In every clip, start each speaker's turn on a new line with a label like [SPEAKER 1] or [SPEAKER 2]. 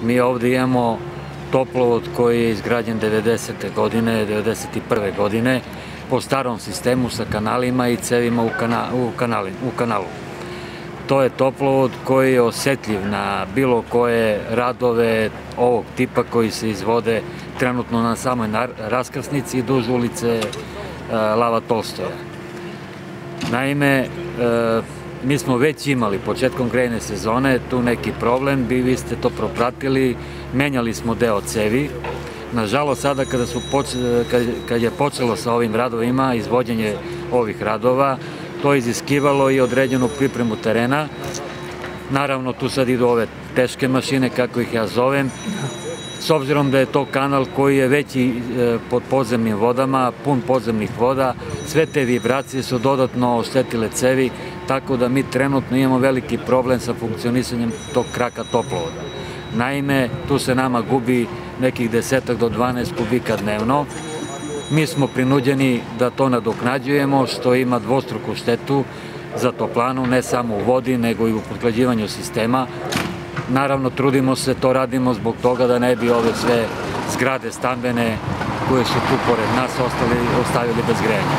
[SPEAKER 1] Mi ovde imamo toplovod koji je izgrađen 90. godine, 91. godine, po starom sistemu sa kanalima i cevima u kanalu. To je toplovod koji je osetljiv na bilo koje radove ovog tipa koji se izvode trenutno na samoj raskrsnici duž ulice Lava Tolstoja. Naime, mi smo već imali početkom grejne sezone tu neki problem, vi ste to propratili, menjali smo deo cevi. Nažalost, sada kad je počelo sa ovim radovima, izvođenje ovih radova, to je iziskivalo i određenu pripremu terena. Naravno, tu sad idu ove teške mašine, kako ih ja zovem, s obzirom da je to kanal koji je već i pod podzemnim vodama, pun podzemnih voda, sve te vibracije su dodatno oštetile cevi, tako da mi trenutno imamo veliki problem sa funkcionisanjem tog kraka toplovoda. Naime, tu se nama gubi nekih 10 do 12 kubika dnevno. Mi smo prinuđeni da to nadoknađujemo, što ima dvostruku štetu za toplanu, ne samo u vodi, nego i u pothlađivanju sistema. Naravno, trudimo se, to radimo zbog toga da ne bi ove sve zgrade stambene koje su tu pored nas ostavili bez grejanja.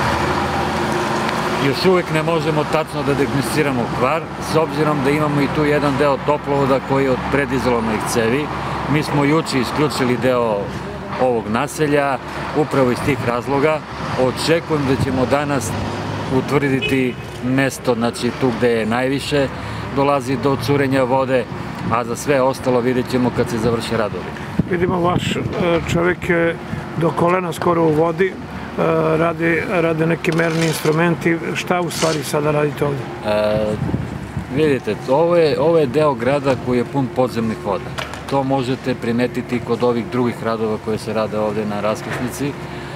[SPEAKER 1] Još uvek ne možemo tačno da dijagnosticiramo kvar, s obzirom da imamo i tu jedan deo toplovoda koji je od predizolovanih cevi. Mi smo juče isključili deo ovog naselja, upravo iz tih razloga. Očekujem da ćemo danas utvrditi mesto, znači tu gde je najviše dolazi do curenja vode, a za sve ostalo vidjet ćemo kad se završe radovi.
[SPEAKER 2] Vidimo, vaš čovjek je do kolena skoro u vodi, rade neki merni instrumenti. Šta u stvari sada radite ovde?
[SPEAKER 1] Vidite, ovo je deo grada koji je pun podzemnih voda. To možete primetiti kod ovih drugih radova koje se rade ovde na raskrsnici.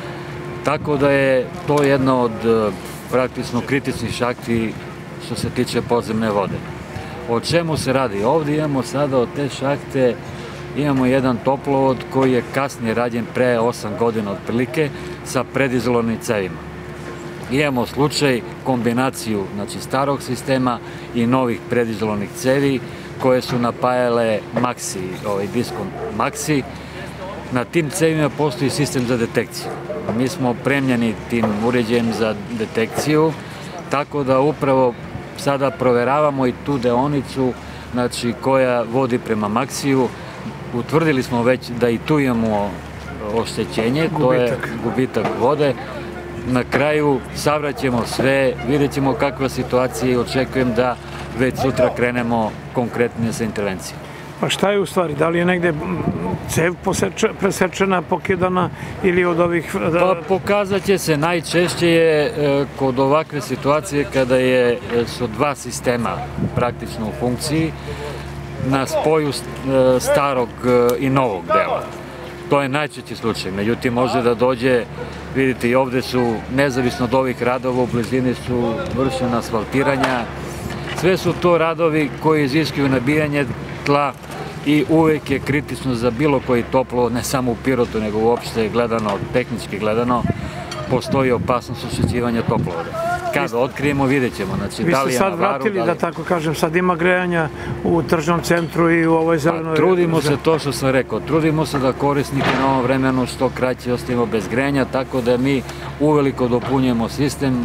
[SPEAKER 1] Tako da je to jedna od praktično kritičnih šahti što se tiče podzemne vode. O čemu se radi? Ovde imamo sada od te šahte, imamo jedan toplovod koji je kasnije rađen pre 8 godina otprilike sa predizolovanim cevima. Imamo slučaj kombinaciju starog sistema i novih predizolovanih cevi koje su napajale diskont Maxi. Na tim cevima postoji sistem za detekciju. Mi smo opremljeni tim uređajem za detekciju, tako da upravo sada proveravamo i tu deonicu koja vodi prema Maxiju. Utvrdili smo već da i tu imamo oštećenje, to je gubitak vode. Na kraju savraćemo sve, vidjet ćemo kakva je situacija i očekujem da već sutra krenemo konkretnije sa intervencijom.
[SPEAKER 2] Pa šta je u stvari? Da li je negde cev presečena, pokidana ili od ovih...
[SPEAKER 1] Pa pokazat će se, najčešće je kod ovakve situacije kada su dva sistema praktično u funkciji na spoju starog i novog dela. To je najčešći slučaj, međutim može da dođe, vidite i ovde su, nezavisno od ovih radova, u blizini su vršena asfaltiranja. Sve su to radovi koji iziskuju nabijanje tla i uvek je kritično za bilo koji toplovod, ne samo u Pirotu, nego uopšte gledano, tehnički gledano, postoji opasnost oštećivanja toplovoda. Kada otkrijemo, vidjet ćemo.
[SPEAKER 2] Vi ste sad vratili, da tako kažem, sad ima grejanja u tržnom centru i u ovoj zelenoj...
[SPEAKER 1] Trudimo se, to što sam rekao, trudimo se da korisnike na ovom vremenu što kraće ostavimo bez grejanja, tako da mi uveliko dopunjujemo sistem.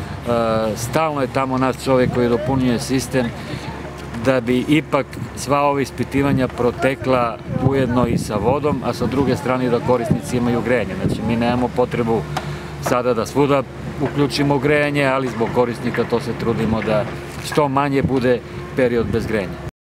[SPEAKER 1] Stalno je tamo naš čovjek koji dopunjuje sistem da bi ipak sva ova ispitivanja protekla ujedno i sa vodom, a sa druge strane da korisnici imaju grejanje. Znači, mi nemamo potrebu sada da svuda uključimo grejanje, ali zbog korisnika to se trudimo da što manje bude period bez grejanja.